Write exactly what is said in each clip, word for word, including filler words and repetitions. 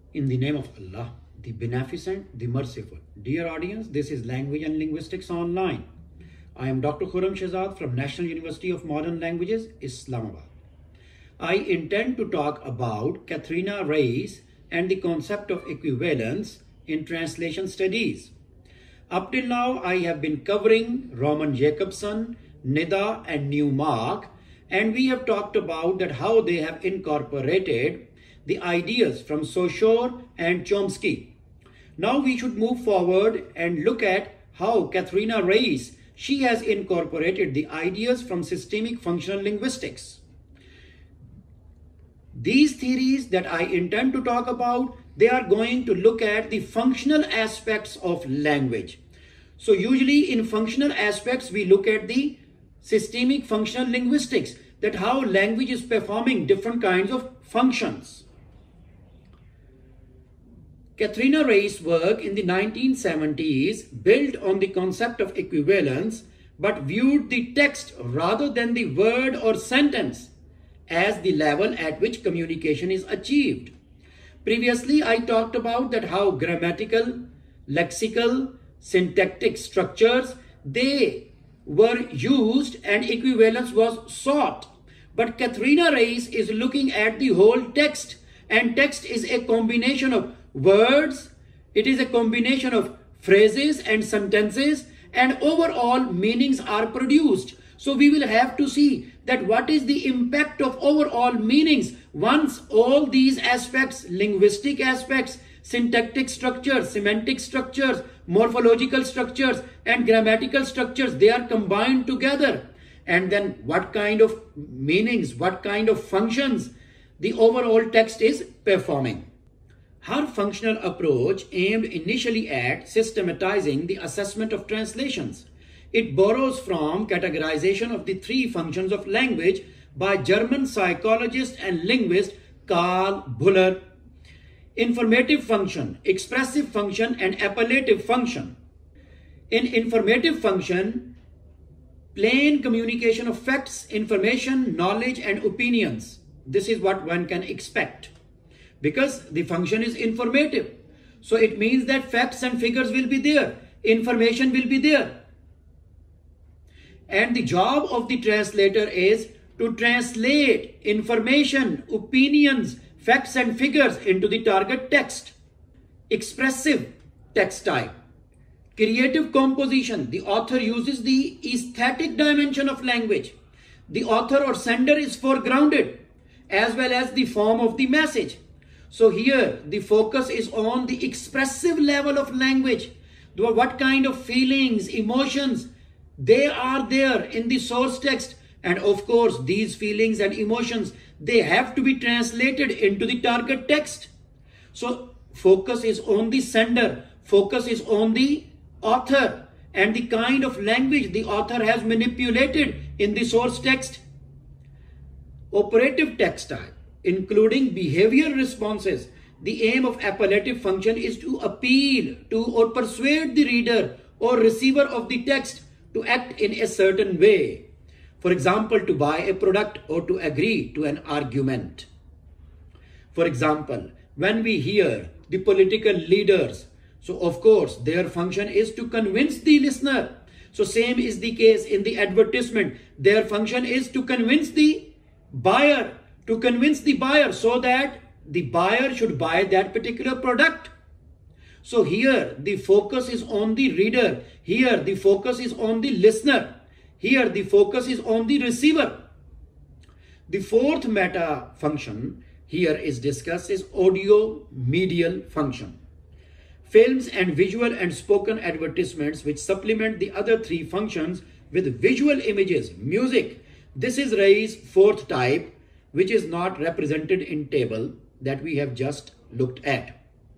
In the name of Allah, the Beneficent, the Merciful. Dear audience, this is Language and Linguistics Online. I am Doctor Khurram Shehzad from National University of Modern Languages, Islamabad. I intend to talk about Katharina Reiss and the concept of equivalence in translation studies. Up till now, I have been covering Roman Jakobson, Nida and Newmark, and we have talked about that how they have incorporated the ideas from Saussure and Chomsky. Now we should move forward and look at how Katharina Reiss, she has incorporated the ideas from systemic functional linguistics. These theories that I intend to talk about, they are going to look at the functional aspects of language. So usually in functional aspects, we look at the systemic functional linguistics, that how language is performing different kinds of functions. Katharina Reiss' work in the nineteen seventies built on the concept of equivalence, but viewed the text rather than the word or sentence as the level at which communication is achieved. Previously, I talked about that how grammatical, lexical, syntactic structures, they were used and equivalence was sought. But Katharina Reiss is looking at the whole text, and text is a combination of words, it is a combination of phrases and sentences, and overall meanings are produced. So we will have to see that what is the impact of overall meanings once all these aspects, linguistic aspects, syntactic structures, semantic structures, morphological structures and grammatical structures, they are combined together. And then what kind of meanings, what kind of functions the overall text is performing. Her functional approach aimed initially at systematizing the assessment of translations. It borrows from categorization of the three functions of language by German psychologist and linguist Karl Buller: informative function, expressive function, and appellative function. In informative function, plain communication of facts, information, knowledge, and opinions. This is what one can expect, because the function is informative. So it means that facts and figures will be there, information will be there. And the job of the translator is to translate information, opinions, facts and figures into the target text. Expressive text type. Creative composition. The author uses the aesthetic dimension of language. The author or sender is foregrounded, as well as the form of the message. So here the focus is on the expressive level of language. What kind of feelings, emotions, they are there in the source text. And of course, these feelings and emotions, they have to be translated into the target text. So focus is on the sender, focus is on the author and the kind of language the author has manipulated in the source text. Operative text type, including behavior responses. The aim of appellative function is to appeal to or persuade the reader or receiver of the text to act in a certain way. For example, to buy a product or to agree to an argument. For example, when we hear the political leaders, so of course their function is to convince the listener. So same is the case in the advertisement. Their function is to convince the buyer, to convince the buyer so that the buyer should buy that particular product. So here the focus is on the reader. Here the focus is on the listener. Here the focus is on the receiver. The fourth meta function here is discussed is audio medial function. Films and visual and spoken advertisements which supplement the other three functions with visual images, music. This is Reiss' fourth type, which is not represented in table that we have just looked at.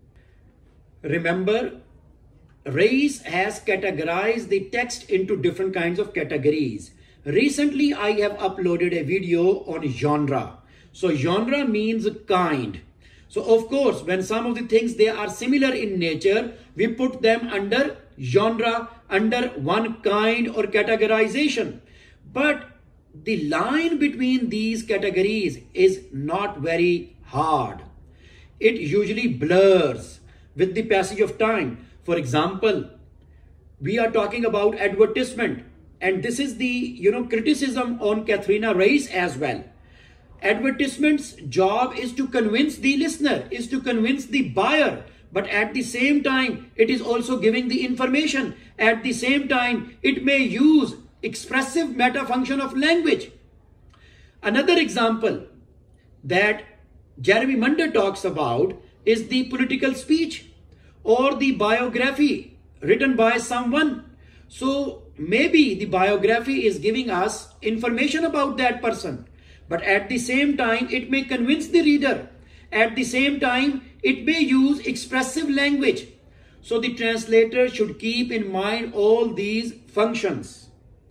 Remember, Reiss has categorized the text into different kinds of categories. Recently, I have uploaded a video on genre. So genre means kind. So of course, when some of the things, they are similar in nature, we put them under genre, under one kind or categorization. But the line between these categories is not very hard. it usually blurs with the passage of time. For example, we are talking about advertisement, and this is the, you know, criticism on Katharina Reiss as well. Advertisement's job is to convince the listener, is to convince the buyer, but at the same time, it is also giving the information. At the same time, it may use expressive meta function of language. Another example that Jeremy Munder talks about is the political speech or the biography written by someone. So maybe the biography is giving us information about that person, but at the same time, it may convince the reader. At the same time, it may use expressive language. So the translator should keep in mind all these functions.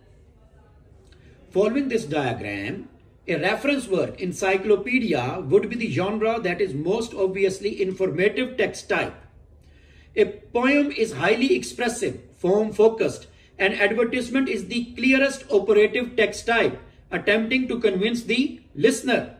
Following this diagram, a reference work, encyclopedia, would be the genre that is most obviously informative text type. A poem is highly expressive, form focused, and advertisement is the clearest operative text type, attempting to convince the listener.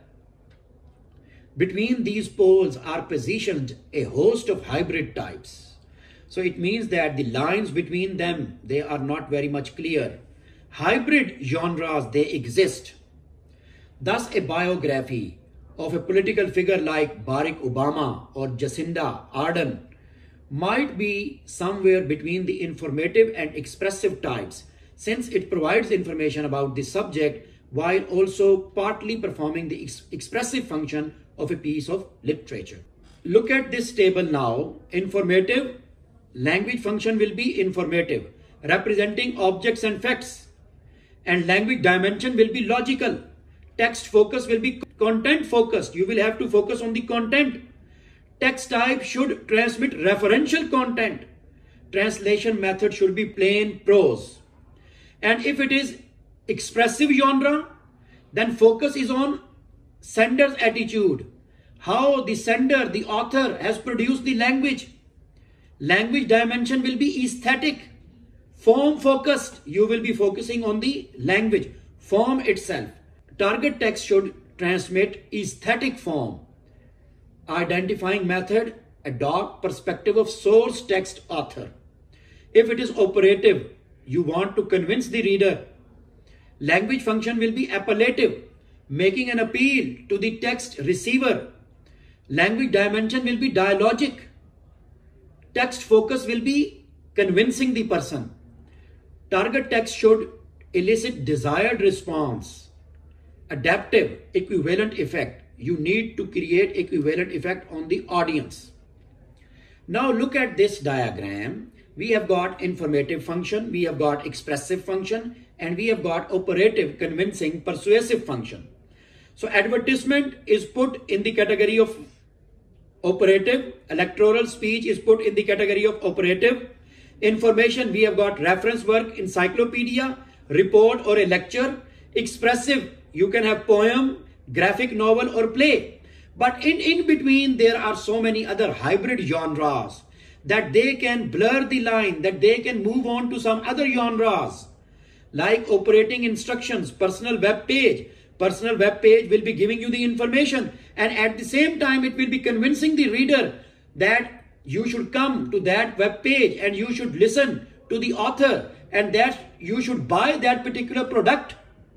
Between these poles are positioned a host of hybrid types. So it means that the lines between them, they are not very much clear. Hybrid genres, they exist. Thus, a biography of a political figure like Barack Obama or Jacinda Ardern might be somewhere between the informative and expressive types, since it provides information about the subject while also partly performing the ex expressive function of a piece of literature. Look at this table now. Informative language function will be informative, representing objects and facts, and language dimension will be logical. Text focus will be content focused. You will have to focus on the content. Text type should transmit referential content. Translation method should be plain prose. And if it is expressive genre, then focus is on sender's attitude. How the sender, the author, has produced the language. Language dimension will be aesthetic. Form focused. You will be focusing on the language, form itself. Target text should transmit aesthetic form. Identifying method, adopt perspective of source text author. If it is operative, you want to convince the reader. Language function will be appellative, making an appeal to the text receiver. Language dimension will be dialogic. Text focus will be convincing the person. Target text should elicit desired response. Adaptive equivalent effect. You need to create equivalent effect on the audience. Now look at this diagram. We have got informative function, we have got expressive function, and we have got operative, convincing, persuasive function. So advertisement is put in the category of operative. Electoral speech is put in the category of operative. Information, we have got reference work, encyclopedia, report or a lecture. Expressive, you can have poem, graphic novel or play. But in, in between, there are so many other hybrid genres that they can blur the line, that they can move on to some other genres. Like operating instructions, personal web page. Personal web page will be giving you the information, and at the same time it will be convincing the reader that you should come to that web page and you should listen to the author and that you should buy that particular product.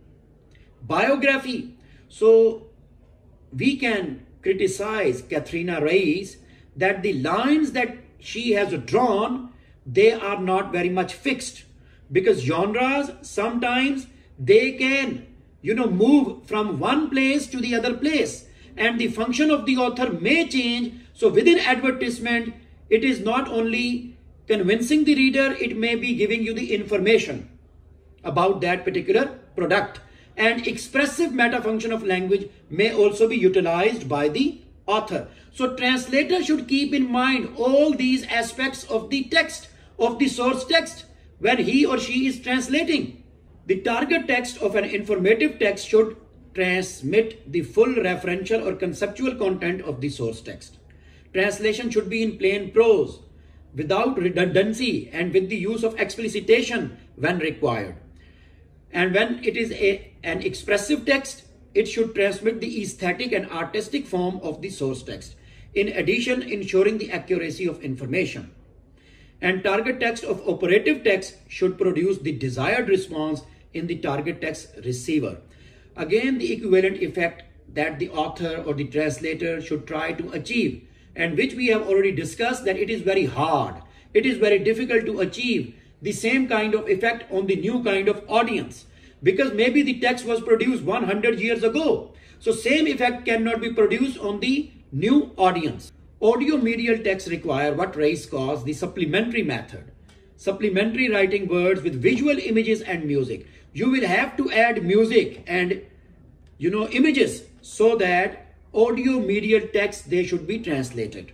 Biography. So we can criticize Katharina Reiss that the lines that she has drawn, they are not very much fixed, because genres sometimes they can, you know, move from one place to the other place, and the function of the author may change. So within advertisement, it is not only convincing the reader, it may be giving you the information about that particular product. And expressive meta function of language may also be utilized by the author. So translator should keep in mind all these aspects of the text, of the source text, when he or she is translating. The target text of an informative text should transmit the full referential or conceptual content of the source text. Translation should be in plain prose, without redundancy and with the use of explicitation when required. And when it is a, an expressive text, it should transmit the aesthetic and artistic form of the source text. in addition ensuring the accuracy of information. And target text of operative text should produce the desired response in the target text receiver. Again, the equivalent effect that the author or the translator should try to achieve, and which we have already discussed that it is very hard. It is very difficult to achieve the same kind of effect on the new kind of audience, because maybe the text was produced one hundred years ago. So same effect cannot be produced on the new audience. Audio medial texts require what Reiss calls the supplementary method. Supplementary writing words with visual images and music. You will have to add music and, you know, images so that audio medial text, they should be translated.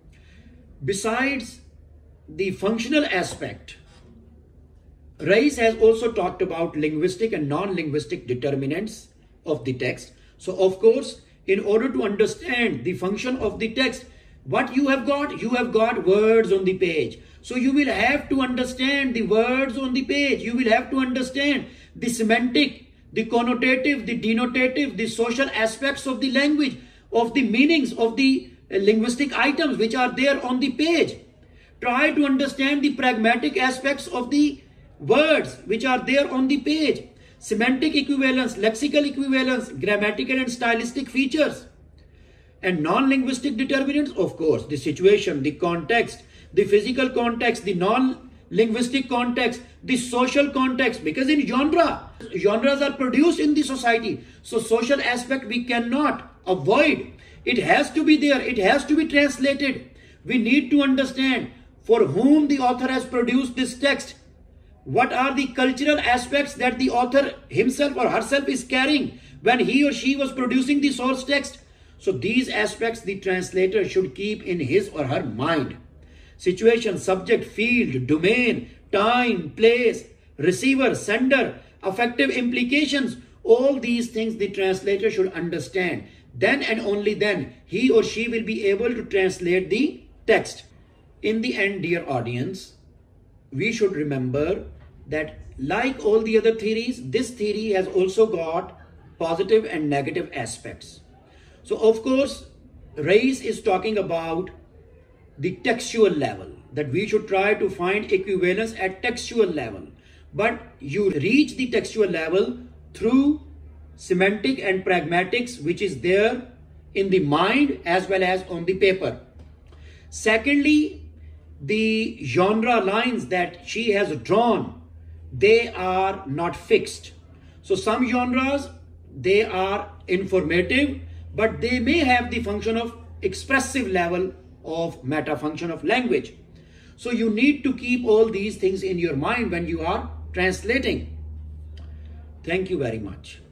Besides the functional aspect, Reiss has also talked about linguistic and non-linguistic determinants of the text. So of course, in order to understand the function of the text, what you have got? You have got words on the page. So you will have to understand the words on the page. You will have to understand the semantic, the connotative, the denotative, the social aspects of the language, of the meanings of the linguistic items which are there on the page. Try to understand the pragmatic aspects of the words which are there on the page. Semantic equivalence, lexical equivalence, grammatical and stylistic features. And non-linguistic determinants, of course, the situation, the context, the physical context, the non-linguistic context, the social context, because in genre, genres are produced in the society. So social aspect we cannot avoid. It has to be there. It has to be translated. We need to understand for whom the author has produced this text. What are the cultural aspects that the author himself or herself is carrying when he or she was producing the source text? So these aspects the translator should keep in his or her mind. Situation, subject, field, domain, time, place, receiver, sender, affective implications. All these things the translator should understand. Then and only then he or she will be able to translate the text. In the end, dear audience, we should remember that like all the other theories, this theory has also got positive and negative aspects. So of course, Reiss is talking about the textual level, that we should try to find equivalence at textual level. But you reach the textual level through semantic and pragmatics, which is there in the mind as well as on the paper. Secondly, the genre lines that she has drawn, they are not fixed. So some genres, they are informative, but they may have the function of expressive level of meta function of language. So you need to keep all these things in your mind when you are translating. Thank you very much.